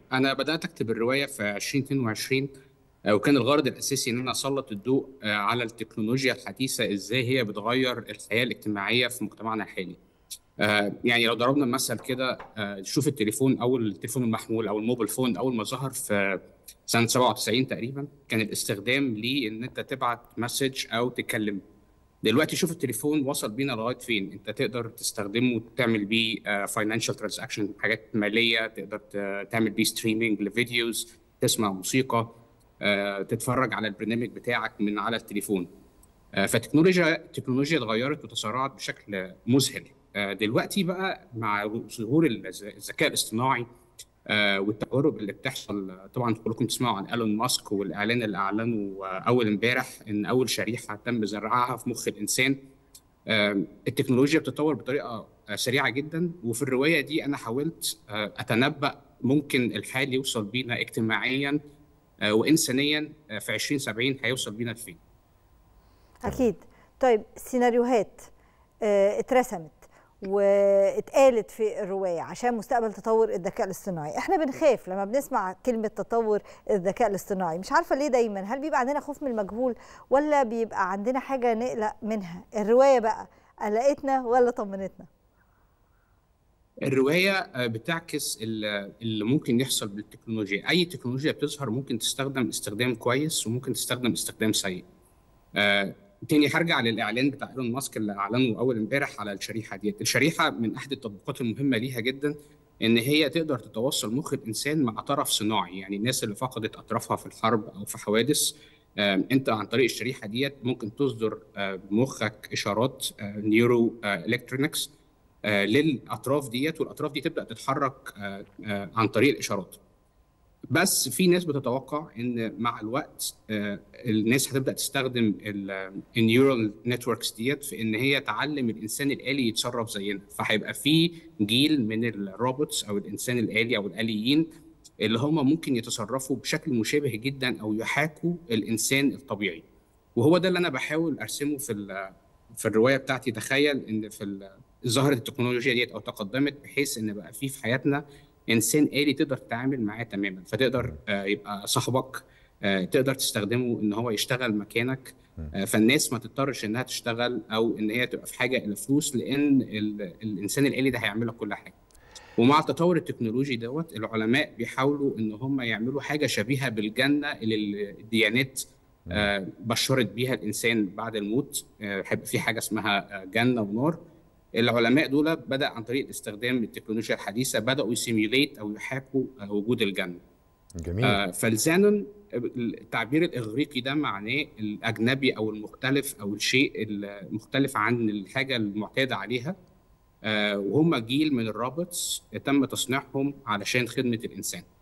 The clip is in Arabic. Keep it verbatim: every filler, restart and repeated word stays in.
أنا بدأت أكتب الرواية في ألفين واثنين وعشرين. آه، وكان الغرض الأساسي إن أنا أسلط الضوء آه، على التكنولوجيا الحديثة، إزاي هي بتغير الحياة الاجتماعية في مجتمعنا الحالي. آه، يعني لو ضربنا مثل كده، آه، شوف التليفون أو التليفون المحمول أو الموبايل فون أول ما ظهر في سنة سبعة وتسعين تقريبا، كان الاستخدام ليه إن أنت تبعت مسج أو تكلم. دلوقتي شوف التليفون وصل بينا لغايه فين، انت تقدر تستخدمه تعمل بيه فاينانشال ترانزاكشن، حاجات ماليه، تقدر ت- تعمل بيه ستريمينج لفيديوز، تسمع موسيقى، آه، تتفرج على البرنامج بتاعك من على التليفون. آه، فالتكنولوجيا التكنولوجيا اتغيرت وتسارعت بشكل مذهل. آه، دلوقتي بقى مع ظهور الذ- الذكاء الاصطناعي آه، والتجارب اللي بتحصل. آه، طبعا كلكم تسمعوا عن ايلون ماسك والاعلان اللي اعلنه آه، اول امبارح ان اول شريحه تم زراعها في مخ الانسان. آم، التكنولوجيا بتتطور بطريقه آه، سريعه جدا، وفي الروايه دي انا حاولت آه، اتنبأ ممكن الحال يوصل بينا اجتماعيا آه، وانسانيا آه، في ألفين وسبعين هيوصل بينا لفين. أكيد. طيب، سيناريوهات آه، اترسمت واتقالت في الرواية عشان مستقبل تطور الذكاء الاصطناعي. احنا بنخاف لما بنسمع كلمة تطور الذكاء الاصطناعي، مش عارفة ليه دايما، هل بيبقى عندنا خوف من المجهول ولا بيبقى عندنا حاجة نقلق منها؟ الرواية بقى قلقتنا ولا طمنتنا؟ الروايه آه، بتعكس ال- اللي ممكن يحصل بالتكنولوجيا. اي تكنولوجيا بتظهر ممكن تستخدم استخدام كويس وممكن تستخدم استخدام سيء. آه، تاني هرجع للاعلان بتاع ايلون ماسك اللي اعلنه اول امبارح على الشريحه ديت. الشريحه من احد التطبيقات المهمه ليها جدا، ان هي تقدر تتوصل مخ الانسان مع طرف صناعي، يعني الناس اللي فقدت اطرافها في الحرب او في حوادث. آه، انت عن طريق الشريحه ديت ممكن تصدر آه، بمخك اشارات نيورو الكترونكس للاطراف ديت، والاطراف دي تبدا تتحرك آه، آه، عن طريق الاشارات. بس في ناس بتتوقع ان مع الوقت آه، الناس هتبدا تستخدم النيورال نتوركس ديت في ان هي تعلم الانسان الالي يتصرف زينا، فهيبقى في جيل من الروبوتس او الانسان الالي او الاليين اللي هم ممكن يتصرفوا بشكل مشابه جدا او يحاكوا الانسان الطبيعي. وهو ده اللي انا بحاول ارسمه في ال- في الروايه بتاعتي. تخيل ان في ال- ظهرت التكنولوجيا ديت او تقدمت بحيث ان بقى في في حياتنا انسان آلي تقدر تتعامل معاه تماما، فتقدر آه، يبقى صاحبك، آه، تقدر تستخدمه ان هو يشتغل مكانك. آه، فالناس ما تضطرش انها تشتغل او ان هي تبقى في حاجه الى فلوس، لان ال- الانسان الآلي ده هيعمل لك كل حاجه. ومع التطور التكنولوجي دوت العلماء بيحاولوا ان هم يعملوا حاجه شبيهه بالجنه اللي الديانات آه، بشرت بيها الانسان بعد الموت. آه، هيبقى في حاجه اسمها آه، جنه ونار. العلماء دول بدأ عن طريق استخدام التكنولوجيا الحديثة بدأوا يسيميوليت أو يحاكوا آه، وجود الجنة. جميل. آه، فالزانون، التعبير الإغريقي ده معناه الأجنبي أو المختلف أو الشيء المختلف عن الحاجة المعتادة عليها. آه، وهم جيل من الروبوتس تم تصنيعهم علشان خدمة الإنسان.